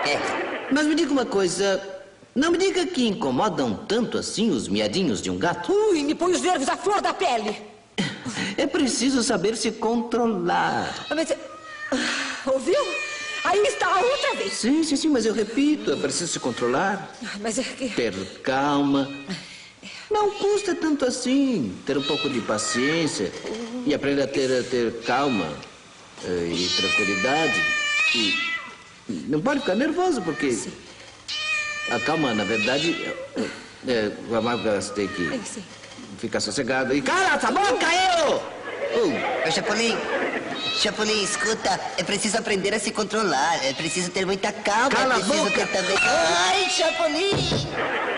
Mas me diga uma coisa. Não me diga que incomodam tanto assim os miadinhos de um gato. Ui, me põe os nervos à flor da pele. É preciso saber se controlar. Mas... ouviu? Aí está, outra vez. Sim, mas eu repito, é preciso se controlar. Mas é que... Ter calma. Não custa tanto assim. Ter um pouco de paciência e aprender a ter calma e tranquilidade. E não pode ficar nervoso, porque... Sim. A calma, na verdade, a Marcos tem que ficar sossegado. E cala essa boca, eu! Ô, Chapolin, escuta, é preciso aprender a se controlar, é preciso ter muita calma, Cala é preciso a boca! ter também... Ai, Chapolin!